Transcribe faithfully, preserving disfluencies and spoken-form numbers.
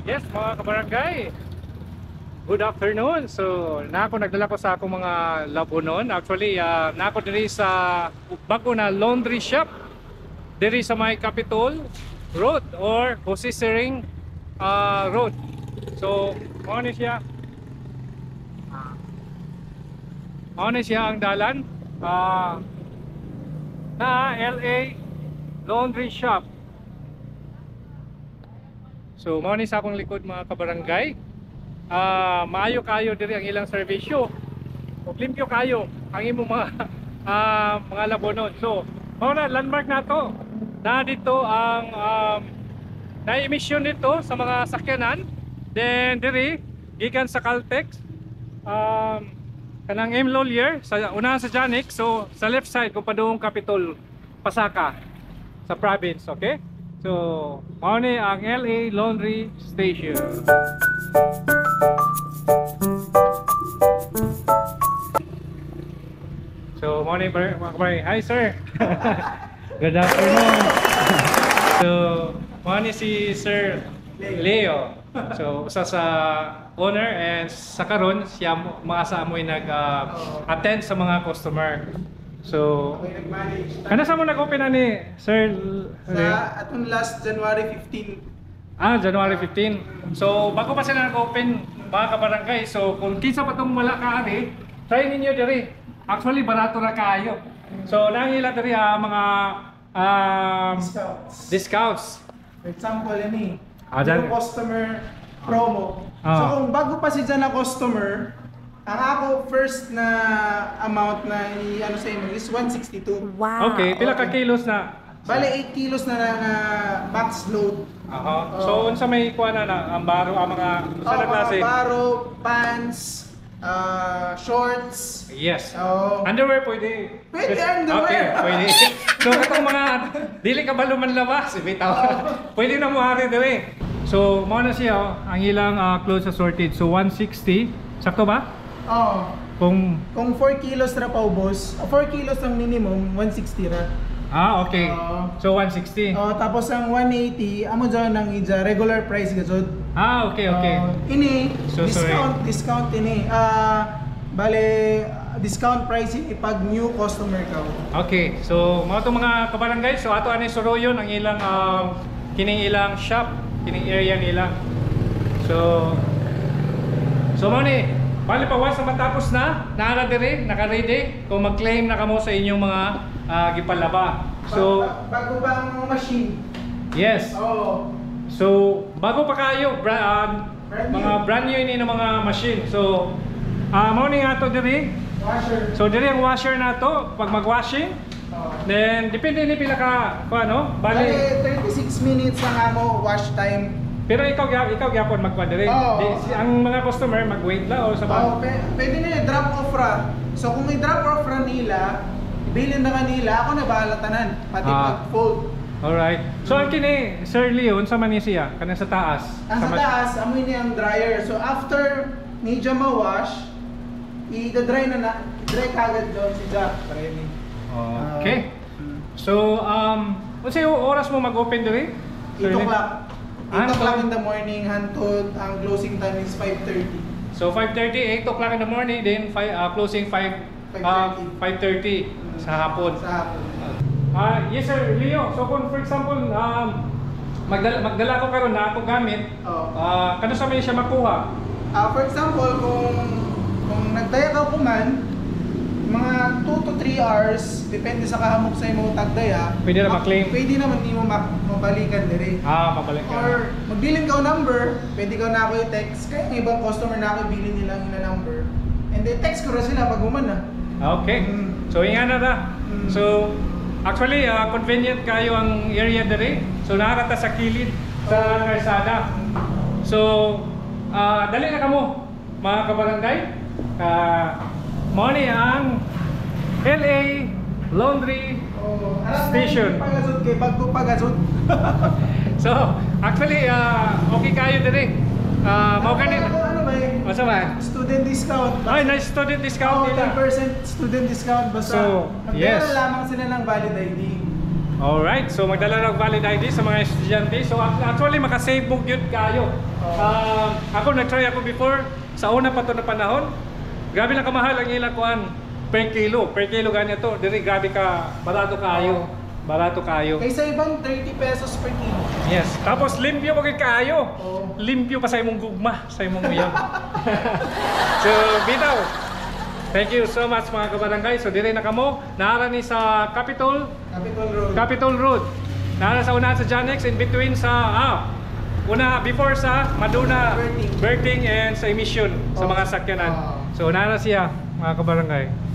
Yes, mga kabarangay. Good afternoon. So, na ako nagdala ko sa akong mga labunon. Actually, uh, na ako diri sa bago na laundry shop diri sa may Capitol Road or Jose Sering uh, Road. So, ano siya? Ano siya ang dalan? Uh, na L A Laundry Shop. So, mao ni sa akong likod mga kabarangay. Ah, uh, maayo kayo diri ang ilang serbisyo. Ug limpyo kayo ang imong mga uh, mga labonon. So, mao na landmark nato. Na dito ang um, na-emission dito sa mga sakyanan. Then diri gikan sa Caltex um kanang M Lawyer sa unahan sa Janix. So, sa left side kung padung Capitol Pasaka sa province, okay? So, mao ni ang L A Laundry Station. So, mao ni mga kabaray. Hi, sir. Good afternoon. So, mao ni si Sir Leo. So, usa sa owner and sa karon siya mga sa amoy nag-attend uh, sa mga customer. So, kana sa mo nag-open na ni Sir Leo? Sa atong last January fifteenth. Ah, January fifteenth. So, bago pa sila nag-open mga kabarangay. So, kung kinsa pa tong wala ka ari, try ninyo diri. Actually, barato na kayo. So, nangila diri ah, mga um, Discounts. discounts. For example, yan eh. Ah, dyan. Yung customer promo. Ah. So kung bago pa si dyan na customer, ang ako first na amount na i-ano sa inyo is one sixty-two. Wow. Okay, pila ka kilos na? Bale, eight kilos na na, na max load. Aha. Oo. So, unsa may kuha na na ang baro ang mga sa na Oh, klase? mga baro, pants, uh, shorts. Yes. Oh. Underwear pwede. Pwede underwear. Okay, pwede. So katong mga dili ka ba luman labas, bitaw. Pwede na mo ari diri. So mo na siya oh, ang ilang uh, clothes assorted. So one sixty. Sakto ba? Oh. Kung Kung four kilos na paubos, four kilos ang minimum, one sixty na. ah okay. Oo. So one sixty. Oh, tapos ang one eighty, amo dyan ang ija regular price gajud. Ah, okay, okay. Oh, ini So, discount, discount ini. Ah, bale discount price ini pag new customer ka. Okay. So mga to mga kabarangay, so ato ani Soroyon ang ilang um, kining ilang shop, kining area nila. So So mo ni, bali pa once na matapos na, naara diri, naka-ready kung mag-claim na kamo sa inyong mga uh, gipalaba. So, Ba- bago ba ang machine? yes. Oh. So, bago pa kayo, bra uh, Brand new. mga brand new ini ng mga machine. So, uh, mo ni nga to diri. Washer. So, diri ang washer na to, pag mag-washing. Oh. Then, depende ni pila ka, kung ano, Bale, bali. thirty-six minutes ang amo wash time. Pero ikaw, ikaw gyapon magkuha diri. Oo. Di, si, ang mga customer, mag-wait lang o sa Oh, pe- pwede na drop off ra. So kung may drop off ra nila, bilin na kanila, ako na bahala tanan, pati Ah. pag-fold. Alright. So, ang kini, Sir Leon, sa Manisia, kanang sa taas. Ang sa mas- taas, amoy niya ang dryer. So after ni Jam ma-wash, i-dry na na, dry kagad doon si Jack. Ready. Okay. So, um, unsa yung oras mo mag-open diri? Sir eight Leon? o'clock. Ah, eight o'clock so- in the morning, hantod, ang closing time is five thirty. So, five thirty, eight o'clock in the morning, then five, uh, closing five, uh, five thirty sa hapon. Sa hapon. Ah, yes Sir Leo. So, kung for example, um, magdala, magdala ko karon na ako gamit, Oo. ah, kano sa may siya makuha? Ah, for example, kung kung nagdaya ka ko man, mga two to three hours, depende sa kahamok sa imong tagdaya. Pwede na ma-claim? Pwede naman di mo ma- mabalikan dire. Ah, mabalik ka. Or magbilin ka o number, pwede ka na ako i-text. Kaya yung ibang customer na ako bilin nila ang ina number. And then text ko na sila pag uman na. Okay. Mm. So, ingat na ta. Mm. So, actually, uh, convenient kayo ang area diri. So, nakakata sa kilid sa kalsada. So, uh, dali na kamo, mga kabarangay. Uh, Money ang L A Laundry Oh, alam Station. na pagazod kay bago pagazod. So, actually, uh, okay kayo diri. Uh, mau ka Ano, ano ba eh? Masa ba? Student discount. Ay, nice student discount Oh, ten nila. percent student discount basta So, magdala yes. lamang sila ng valid I D. Alright, so magdala ng valid I D sa mga estudyante. So actually makasave mo yun kayo. Um, ako nag-try ako before sa una pa to na panahon. Grabe lang kamahal ang ilang kuan per kilo. Per kilo ganito. Diri grabe ka barato kayo. Barato kayo. Kaysa ibang thirty pesos per kilo. Yes. Tapos limpyo mo gid kayo. Oo. Limpyo pa sa imong gugma, sa imong uyan. So bitaw. Thank you so much mga kabarangay. So dire na kamo. Naara ni sa Capitol Capitol Road. Capitol Road. Naara sa una sa Janex, in between sa ah, una before sa Maduna Berting. Berting and sa Emission sa Oh. mga sakyanan. Oh. So naara siya mga kabarangay.